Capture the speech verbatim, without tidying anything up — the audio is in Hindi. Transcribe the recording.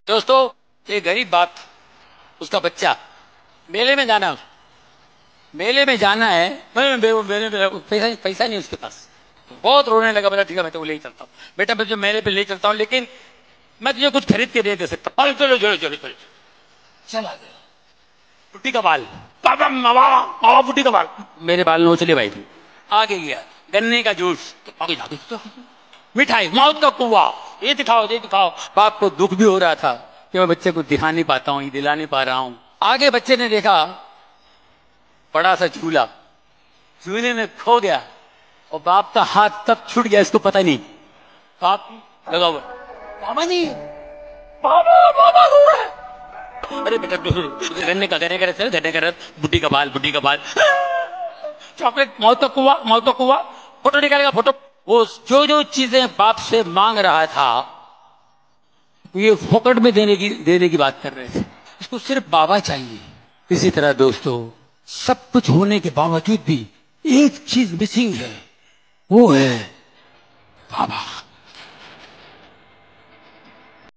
दोस्तों, एक गरीब बाप, उसका बच्चा मेले में जाना है, मेले में जाना है। मेले में पैसा पैसा नहीं उसके पास। बहुत रोने लगा। बोला ठीक है मैं तो ले ही चलता हूँ बेटा, मैं जो मेले पे ले चलता हूँ, लेकिन मैं तुझे कुछ खरीद के नहीं दे सकता। चलो चलो चलो चलो चलो चला गया। बुढ़ी का बाल, पापा मामा बुढ़ी का बाल, मेरे बाल नोच ले भाई। तू आगे गया, गन्ने का जूस, आगे जाके मिठाई, मौत का कुआ, ये दिखाओ ये दिखाओ। बाप को दुख भी हो रहा था कि मैं बच्चे को दिखा नहीं पाता हूँ, ये दिला नहीं पा रहा हूं। आगे बच्चे ने देखा बड़ा सा झूला, झूले में खो गया और बाप का हाथ तब छूट गया, इसको पता नहीं। बाप लगा हुआ, बाबा नहीं, बाबा बाबा हुआ। अरे बेटा गन्ने का गन्ने का रस, गन्ने का रस, बुढ़ी का बाल, बुढ़ी का बाल, चॉकलेट, मौत का कुआ, मौत का कुआ, फोटो निकालेगा फोटो। वो जो जो चीजें बाप से मांग रहा था ये फोकट में देने की देने की बात कर रहे थे। इसको सिर्फ बाबा चाहिए। इसी तरह दोस्तों, सब कुछ होने के बावजूद भी एक चीज मिसिंग है, वो है